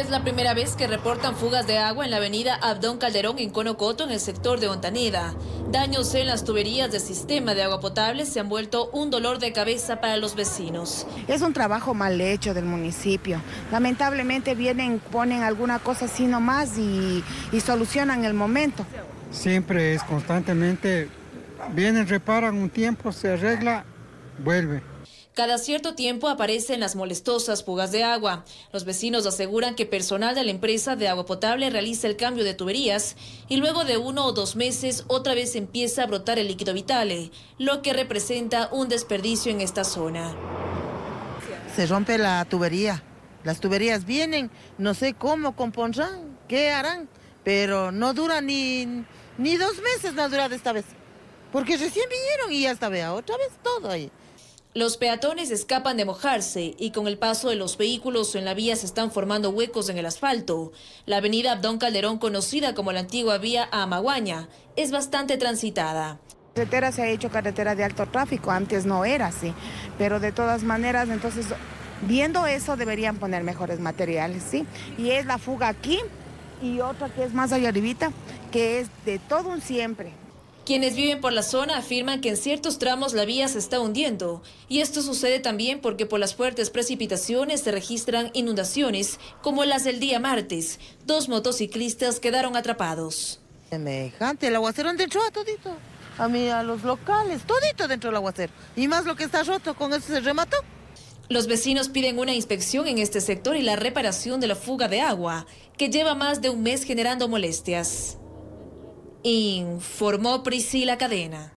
No es la primera vez que reportan fugas de agua en la avenida Abdón Calderón en Conocoto, en el sector de Ontaneda. Daños en las tuberías del sistema de agua potable se han vuelto un dolor de cabeza para los vecinos. Es un trabajo mal hecho del municipio. Lamentablemente vienen, ponen alguna cosa así nomás y solucionan el momento. Siempre es constantemente, vienen, reparan un tiempo, se arregla, vuelve. Cada cierto tiempo aparecen las molestosas fugas de agua. Los vecinos aseguran que personal de la empresa de agua potable realiza el cambio de tuberías y luego de 1 o 2 meses otra vez empieza a brotar el líquido vital, lo que representa un desperdicio en esta zona. Se rompe la tubería. Las tuberías vienen, no sé cómo compondrán, qué harán, pero no dura ni 2 meses, no ha durado esta vez. Porque recién vinieron y ya está, vea, otra vez todo ahí. Los peatones escapan de mojarse y con el paso de los vehículos en la vía se están formando huecos en el asfalto. La avenida Abdón Calderón, conocida como la antigua vía a Amaguaña, es bastante transitada. La carretera se ha hecho carretera de alto tráfico, antes no era así, pero de todas maneras, entonces, viendo eso deberían poner mejores materiales, ¿sí? Y es la fuga aquí y otra que es más allá arribita, que es de todo un siempre. Quienes viven por la zona afirman que en ciertos tramos la vía se está hundiendo. Y esto sucede también porque por las fuertes precipitaciones se registran inundaciones, como las del día martes. 2 motociclistas quedaron atrapados. Semejante, el aguacero entró a todito. A los locales, todito dentro del aguacero. Y más lo que está roto, con eso se remató. Los vecinos piden una inspección en este sector y la reparación de la fuga de agua, que lleva más de un mes generando molestias. Informó Priscila Cadena.